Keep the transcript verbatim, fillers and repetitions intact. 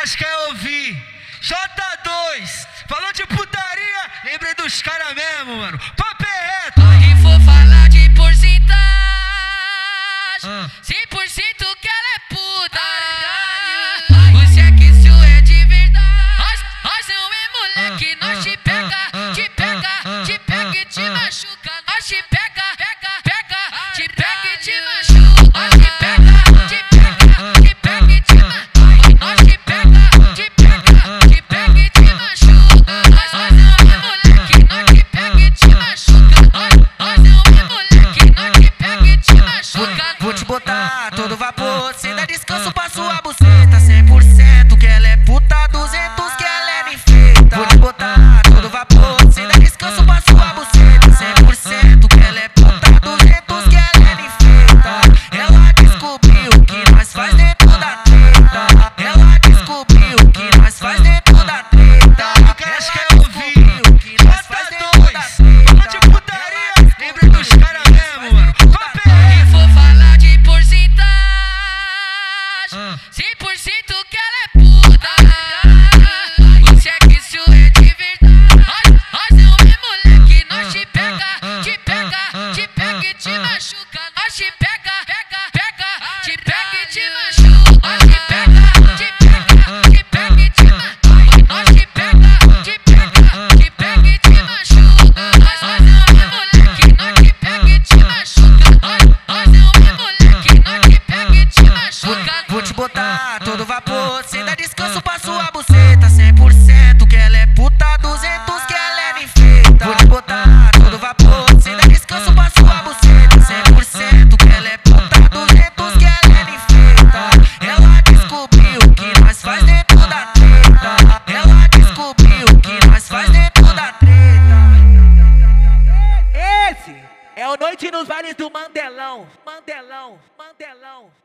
elas querem ouvir. J dois, falando de putaria, lembrei dos caras mesmo, mano. Papo é reto. Se for falar de porcentagem, Ah. cem por cento que ela é puta. O sexo é de verdade. Nós, nós não é moleque, Ah, nós te ah, pega, ah, te ah, pega, ah, te pega e te ah, machuca. Nós te pega, pega, pega, te pega e te machuca. Nós te pega, te pega, te pega e te machuca. Nós te pega, te pega, te pega e te machuca. Nós, nós não é moleque, nós te pega e te machuca. Nós, nós não é moleque, nós te pega e te machuca. Vou te botar todo vapor, sem dar descanso pra sua buceta. Cem por cento que ela é puta, duzentos que ela é bem feita. Vou te botar todo vapor, sem dar descanso pra sua buceta. Cem por cento que ela é puta, duzentos que ela é bem feita. Ela descobriu que nós faz dentro da treta. Ela descobriu que nós faz dentro da treta. O que elas querem ouvir. Que nós faz J dentro da dois, falando de treta. putaria, lembrei dos caras mesmo, mano. Papo é Se reto. for falar de porcentagem, Ah. cem por cento que ela é puta. O sexo é de verdade. Nós, nós não é moleque, nós te pega, te pega, te pega e te machuca. Nós te pega, pega, pega, te pega e te machuca. Nós te pega, te pega, te pega e te machuca. Nós te pega, te pega, te pega e te machuca. Nós, nós não é moleque, nós te pega e te machuca. Nós, nós não é moleque, nós te pega e te machuca. Vou te botar todo vapor, sem dar descanso pra sua buceta. Cem por cento que ela é puta, duzentos que ela é bem feita. Vou te botar todo vapor, sem dar descanso pra sua buceta. Cem por cento que ela é puta, duzentos que ela é bem feita. Ela descobriu que nós faz dentro da treta. Ela descobriu que nós faz dentro da treta. Esse é o Noite nos Vales do Mandelão. Mandelão, Mandelão.